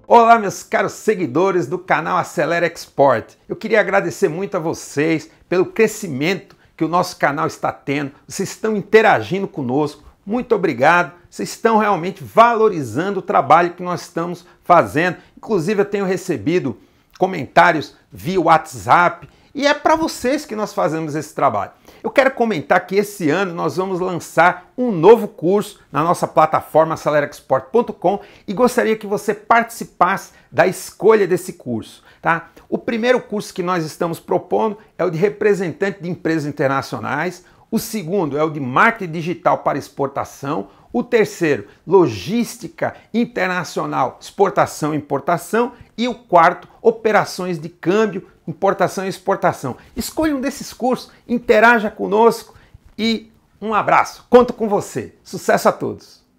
Olá, meus caros seguidores do canal Acelera Export. Eu queria agradecer muito a vocês pelo crescimento que o nosso canal está tendo. Vocês estão interagindo conosco. Muito obrigado. Vocês estão realmente valorizando o trabalho que nós estamos fazendo. Inclusive, eu tenho recebido comentários via WhatsApp e é para vocês que nós fazemos esse trabalho. Eu quero comentar que esse ano nós vamos lançar um novo curso na nossa plataforma aceleraexport.com e gostaria que você participasse da escolha desse curso, tá? O primeiro curso que nós estamos propondo é o de representante de empresas internacionais, o segundo é o de marketing digital para exportação, o terceiro, logística internacional, exportação e importação, e o quarto, operações de câmbio, importação e exportação. Escolha um desses cursos, interaja conosco e um abraço. Conto com você. Sucesso a todos!